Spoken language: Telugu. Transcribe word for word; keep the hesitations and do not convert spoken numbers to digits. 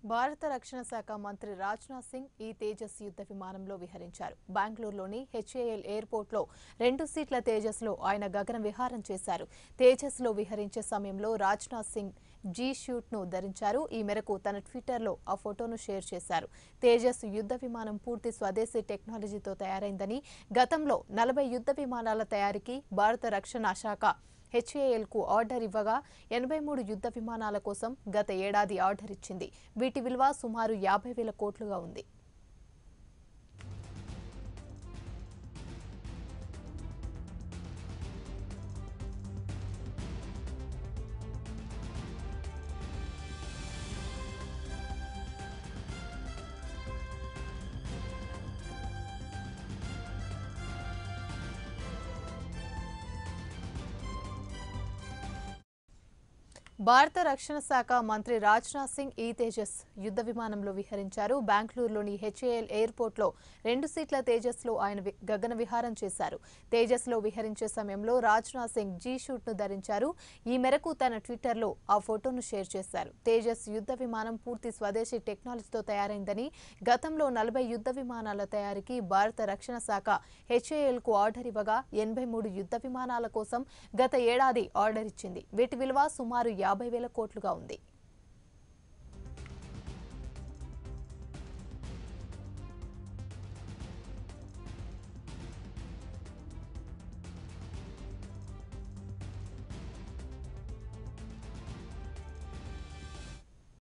భారత రక్షణ శాఖ మంత్రి రాజ్నాథ్ సింగ్ ఈ తేజస్ యుద్ధ విమానంలో విహరించారు. బెంగళూరులోని హెచ్ఏఎల్ ఎయిర్పోర్ట్లో రెండు సీట్ల తేజస్లో ఆయన గగన విహారం చేశారు. తేజస్లో విహరించే సమయంలో రాజ్నాథ్ సింగ్ జీ షూట్ను ధరించారు. ఈ మేరకు తన ట్విట్టర్లో ఆ ఫోటోను షేర్ చేశారు. తేజస్ యుద్ధ విమానం పూర్తి స్వదేశీ టెక్నాలజీతో తయారైందని, గతంలో నలభై యుద్ధ విమానాల తయారీకి భారత రక్షణ శాఖ హెచ్ఏఎల్ కు ఆర్డర్ ఇవ్వగా ఎనభై మూడు యుద్ధ విమానాల కోసం గత ఏడాది ఆర్డర్ ఇచ్చింది. వీటి విలువ సుమారు యాభై వేల కోట్లుగా ఉంది. భారత రక్షణ శాఖ మంత్రి రాజ్నాథ్ సింగ్ ఈ తేజస్ యుద్ధ విమానంలో విహరించారు. బెంగళూరులోని హెచ్ఏఎల్ ఎయిర్పోర్ట్లో రెండు సీట్ల తేజస్లో ఆయన గగన విహారం చేశారు. తేజస్లో విహరించే సమయంలో రాజ్నాథ్ సింగ్ జీ షూట్ను ధరించారు. ఈ మేరకు తన ట్విట్టర్లో ఆ ఫోటోను షేర్ చేశారు. తేజస్ యుద్ధ విమానం పూర్తి స్వదేశీ టెక్నాలజీతో తయారైందని, గతంలో నలభై యుద్ధ విమానాల తయారీకి భారత రక్షణ శాఖ హెచ్ఏఎల్ కు ఆర్డర్ ఇవ్వగా ఎనభై మూడు యుద్ధ విమానాల కోసం గత ఏడాది ఆర్డర్ ఇచ్చింది. వీటి విలువ సుమారు యాభై వేల కోట్లుగా ఉంది.